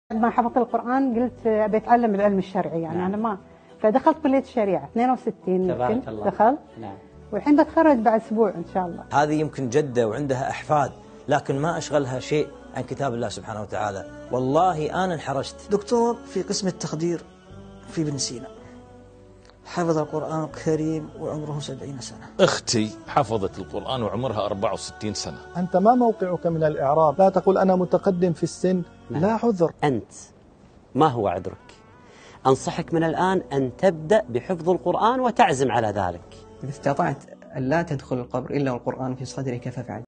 ما حفظت القرآن قلت أبي أتعلم العلم الشرعي، يعني أنا ما فدخلت كلية الشريعة 62 تبارك الله. دخلت. نعم. والحين بتخرج بعد أسبوع إن شاء الله. هذه يمكن جدة وعندها أحفاد، لكن ما أشغلها شيء عن كتاب الله سبحانه وتعالى. والله أنا انحرجت. دكتور في قسم التخدير في بن سينا، حفظ القرآن الكريم وعمره 70 سنة. أختي حفظت القرآن وعمرها 64 سنة. أنت ما موقعك من الإعراب؟ لا تقول أنا متقدم في السن. نعم. لا عذر. أنت ما هو عذرك؟ أنصحك من الآن أن تبدأ بحفظ القرآن وتعزم على ذلك. إذا استطعت أن لا تدخل القبر إلا والقرآن في صدرك فافعل.